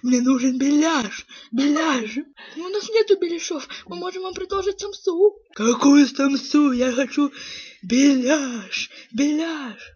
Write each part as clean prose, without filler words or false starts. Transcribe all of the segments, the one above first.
Мне нужен беляш, беляш. У нас нету беляшов, мы можем вам предложить самсу. Какую самсу? Я хочу беляш, беляш.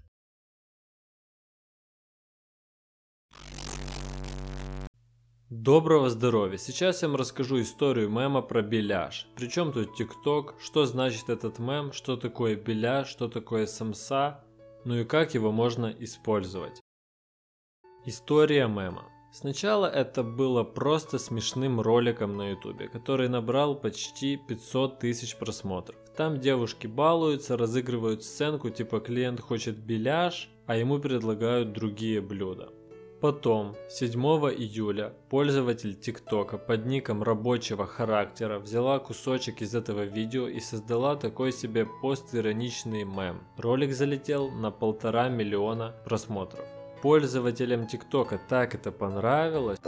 Доброго здоровья! Сейчас я вам расскажу историю мема про беляш. Причем тут ТикТок, что значит этот мем, что такое беляш, что такое самса, ну и как его можно использовать. История мема. Сначала это было просто смешным роликом на ютубе, который набрал почти 500 тысяч просмотров. Там девушки балуются, разыгрывают сценку типа клиент хочет беляш, а ему предлагают другие блюда. Потом, 7 июля, пользователь ТикТока под ником рабочего характера взяла кусочек из этого видео и создала такой себе постироничный мем. Ролик залетел на 1,5 миллиона просмотров. Пользователям ТикТока так это понравилось,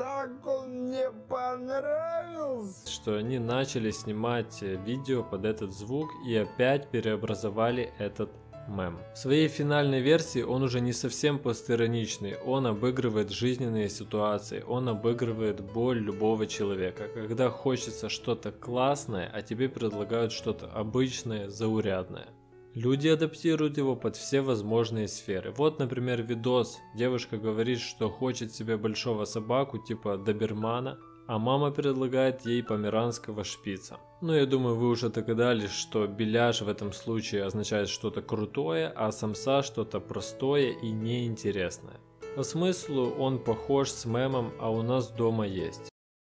что они начали снимать видео под этот звук и опять переобразовали этот мем. В своей финальной версии он уже не совсем постироничный, он обыгрывает жизненные ситуации, он обыгрывает боль любого человека, когда хочется что-то классное, а тебе предлагают что-то обычное, заурядное. Люди адаптируют его под все возможные сферы. Вот, например, видос. Девушка говорит, что хочет себе большого собаку типа добермана, а мама предлагает ей померанского шпица. Ну, я думаю, вы уже догадались, что беляш в этом случае означает что-то крутое, а самса что-то простое и неинтересное. По смыслу он похож с мемом «А у нас дома есть».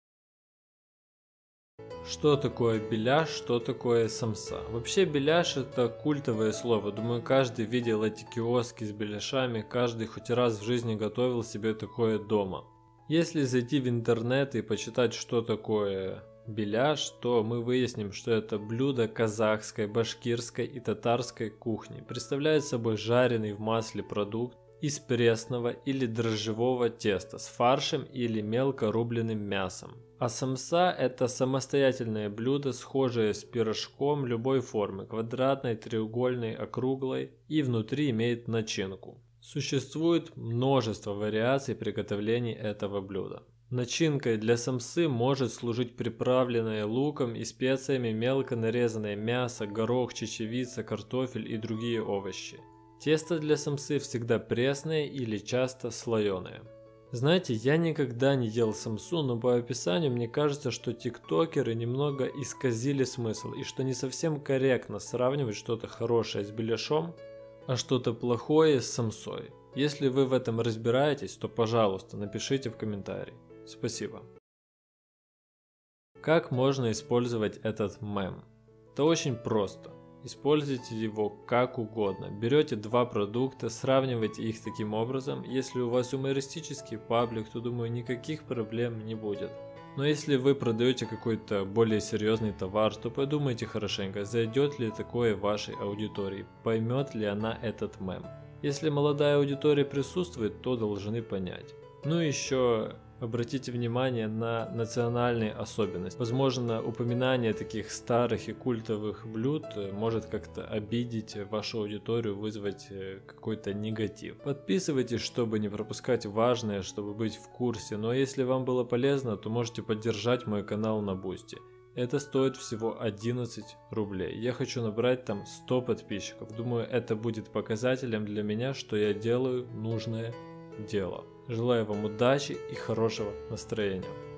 Что такое беляш, что такое самса? Вообще беляш это культовое слово. Думаю, каждый видел эти киоски с беляшами, каждый хоть раз в жизни готовил себе такое дома. Если зайти в интернет и почитать, что такое беляш, то мы выясним, что это блюдо казахской, башкирской и татарской кухни. Представляет собой жареный в масле продукт из пресного или дрожжевого теста с фаршем или мелко рубленым мясом. А самса это самостоятельное блюдо, схожее с пирожком любой формы, квадратной, треугольной, округлой, и внутри имеет начинку. Существует множество вариаций приготовления этого блюда. Начинкой для самсы может служить приправленное луком и специями мелко нарезанное мясо, горох, чечевица, картофель и другие овощи. Тесто для самсы всегда пресное или часто слоеное. Знаете, я никогда не ел самсу, но по описанию мне кажется, что тиктокеры немного исказили смысл и что не совсем корректно сравнивать что-то хорошее с беляшом, а что-то плохое с самсой. Если вы в этом разбираетесь, то пожалуйста напишите в комментарии. Спасибо. Как можно использовать этот мем? Это очень просто. Используйте его как угодно. Берете два продукта, сравнивайте их таким образом. Если у вас юмористический паблик, то думаю никаких проблем не будет. Но если вы продаете какой-то более серьезный товар, то подумайте хорошенько, зайдет ли такое вашей аудитории, поймет ли она этот мем. Если молодая аудитория присутствует, то должны понять. Ну и еще обратите внимание на национальные особенности. Возможно, упоминание таких старых и культовых блюд может как-то обидеть вашу аудиторию, вызвать какой-то негатив. Подписывайтесь, чтобы не пропускать важное, чтобы быть в курсе. Но если вам было полезно, то можете поддержать мой канал на Boosty. Это стоит всего 11 рублей. Я хочу набрать там 100 подписчиков. Думаю, это будет показателем для меня, что я делаю нужное дело. Желаю вам удачи и хорошего настроения.